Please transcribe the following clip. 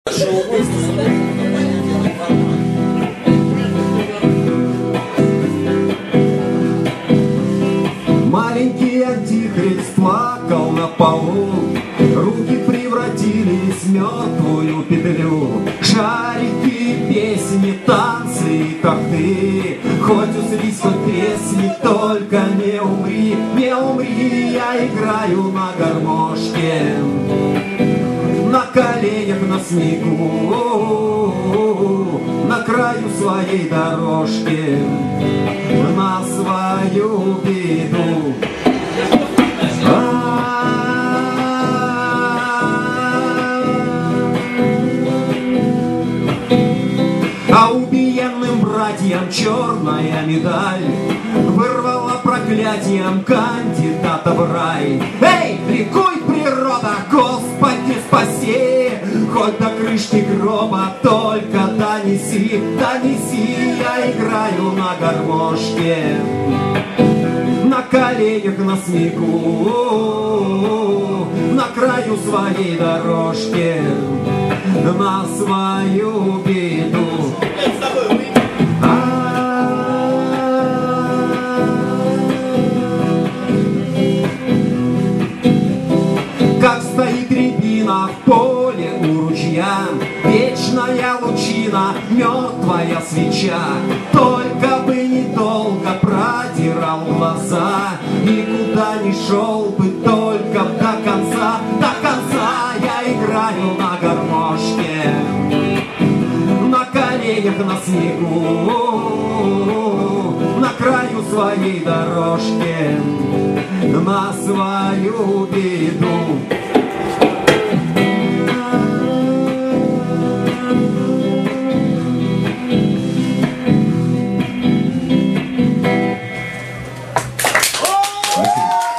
Маленький антихрист плакал на полу, руки превратились в мертвую петлю. Шарики, песни, танцы и торты, хоть услись, хоть тресни, только не умри, не умри. Я играю на гармошке, на коленях на снегу, на краю своей дорожки, на свою беду. А убиенным братьям черная медаль вырвала проклятием кандидата в рай. Эй, ликуй, природа, Господи, спаси! Хоть до крышки гроба только донеси, донеси. Я играю на гармошке, на коленях на снегу, на краю своей дорожки, на свою беду. Как стоит рябина в поле у ручья, вечная лучина, мертвая свеча. Только бы недолго продирал глаза, никуда не шел бы, только до конца, до конца. Я играю на гармошке, на коленях на снегу, на краю своей дорожки, на свою беду. Спасибо.